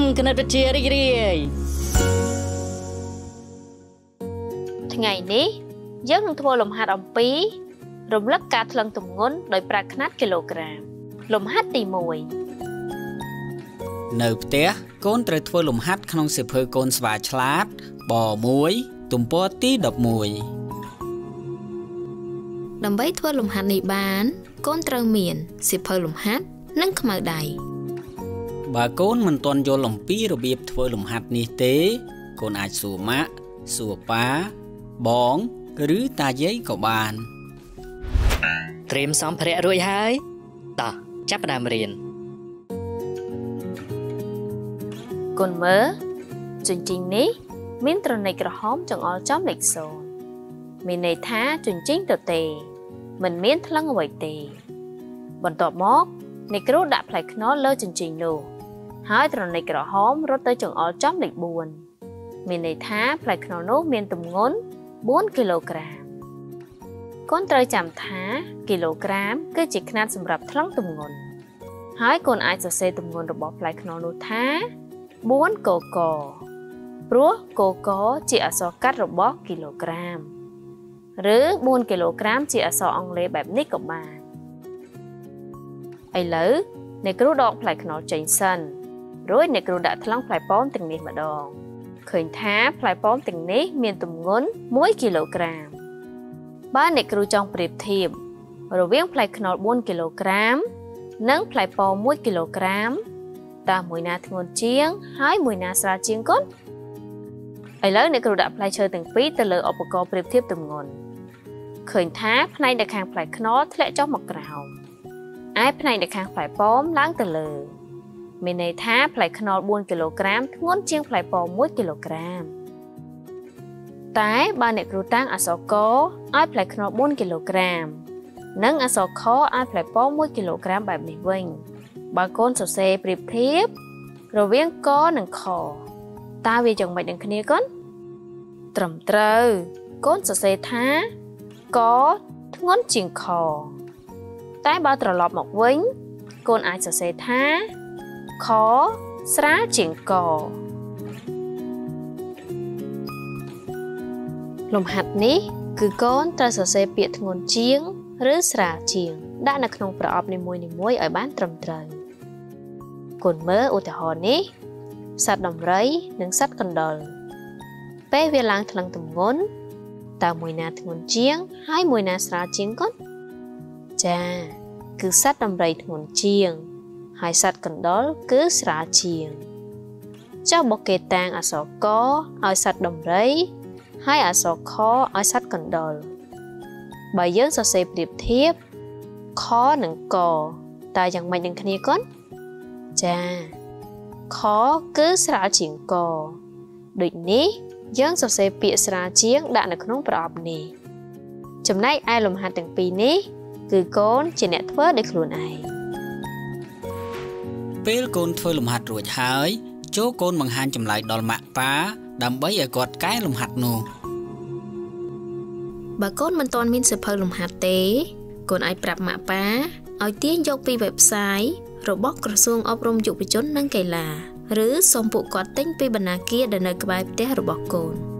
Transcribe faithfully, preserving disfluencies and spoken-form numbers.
គណិតវិទ្យារីករាយថ្ងៃនេះយើងនឹងធ្វើលំហាត់អំពីរំលឹកការថ្លឹងទម្ងន់ដោយប្រើខ្នាតគីឡូក្រាមលំហាត់ទីមួយនៅផ្ទះកូនត្រូវធ្វើលំហាត់ក្នុងសៀវភៅកូនស្វាឆ្លាតបមួយទំព័រទីដប់មួយដើម្បីធ្វើលំហាត់នេះបានកូនត្រូវមានសៀវភៅលំហាត់និងខ្មៅដៃបើកូនមិនទាន់យល់អំពីរបៀបធ្វើលំហាត់នេះទេកូនអាចសួរម៉ាក់សួរប៉ាបងឬតាយាយក៏បានត្រៀមសម្ភារៈរួចហើយតោះចាប់ផ្ដើមរៀនកូនមើលជញ្ជីងនេះមានត្រន័យក្រហមចង្អុលចំលេខសូន្យមានន័យថាជញ្ជីងទទេមិនមានថ្លឹងអ្វីទេបន្ទាប់មកអ្នកគ្រូដាក់ផ្លែខ្នុរលើជញ្ជីងនោះហើយត្រន័យក្រហមរត់ទៅចង្អុលចំលេខបួនមានន័យថាផ្លែខ្នុរនោះមានទម្ងន់បួនគីឡូក្រាមកូនត្រូវចាំថាគីឡូក្រាមគឺជាខ្នាតសម្រាប់ថ្លឹងទម្ងន់ហើយកូនអាចសរសេរទម្ងន់របស់ផ្លែខ្នុរនោះថាបួនកកព្រោះកកជាអក្សរកាត់របស់គីឡូក្រាមឬបួនគីឡូក្រាមជាអក្សរអង់គ្លេសបែបនេះក៏បានឥឡូវអ្នកគ្រូដកផ្លែខ្នុរចេញសិនរួចអ្នកគ្រូដាក់ថ្លឹងផ្លែប៉ោមទាំងនេះម្ដងឃើញថាផ្លែប៉ោមទាំងនេះមានទម្ងន់មួយគីឡូក្រាមបើអ្នកគ្រូចង់ប្រៀបធៀបរវាងផ្លែខ្នុរបួនគីឡូក្រាមនិងផ្លែប៉ោមមួយគីឡូក្រាមតើមួយណាធ្ងន់ជាងហើយមួយណាស្រាលជាងកូនឥឡូវអ្នកគ្រូដាក់ផ្លែឈើទាំងពីរទៅលើឧបករណ៍ប្រៀបធៀបទម្ងន់ឃើញថាផ្នែកនៅខាងផ្លែខ្នុរធ្លាក់ចុះមកក្រោមឯផ្នែកនៅខាងផ្លែប៉ោមឡើងទៅលើមានន័យថាផ្លែខ្នុរបួនគីឡូក្រាមធ្ងន់ជាងផ្លែប៉ោមមួយគីឡូក្រាមតែបើអ្នកគ្រូតាំងអក្សរកឲ្យផ្លែខ្នុរបួនគីឡូក្រាមនិងអក្សរខឲ្យផ្លែប៉ោមមួយគីឡូក្រាមបែបនេះវិញបើកូនសរសេរប្រៀបធៀបរវាងកនិងខតើវាយ៉ាងម៉េចនឹងគ្នាកូនត្រឹមត្រូវកូនសរសេរថាកធ្ងន់ជាងខតែបើត្រឡប់មកវិញកូនអាចសរសេរថាខស្រាលជាងកលំហាត់នេះគឺកូនត្រូវសរសេរពាក្យធ្ងន់ជាងឬស្រាលជាងដាក់នៅក្នុងប្រអប់នីមួយៗឲ្យបានត្រឹមត្រូវកូនមើលឧទាហរណ៍នេះសត្វដំរីនិងសត្វកណ្ដុរពេលវាឡើងថ្លឹងទម្ងន់តើមួយណាធ្ងន់ជាងហើយមួយណាស្រាលជាងកូនចាគឺសត្វដំរីធ្ងន់ជាងហើយសត្វកណ្ដុរគឺស្រាលជាងចុះបើគេតាំងអក្សរកឲ្យសត្វដំរីហើយអក្សរខឲ្យសត្វកណ្ដុរបើយើងសរសេរប្រៀបធៀបខនិងកតើយ៉ាងម៉េចនឹងគ្នាកូនចាខគឺស្រាលជាងកដូចនេះយើងសរសេរពាក្យស្រាលជាងដាក់នៅក្នុងប្រអប់នេះចំណែកឯលំហាត់ទាំងពីរនេះគឺកូនជាអ្នកធ្វើដោយខ្លួនឯងពេលកូនធ្វើលំហាត់រួចហើយចូលកូនបង្ហាញចម្លើយដល់ម៉ាក់ប៉ាដើម្បីឲ្យគាត់កែលំហាត់នោះបើកូនមិនទាន់មានសៀវភៅលំហាត់ទេកូនអាចប្រាប់ម៉ាក់ប៉ាឲ្យទាញយកពី website របស់ក្រសួងអប់រំយុវជននិងកីឡាឬសូមពួកគាត់ទិញពីបណ្ណាគារដែលនៅក្បែរផ្ទះរបស់កូន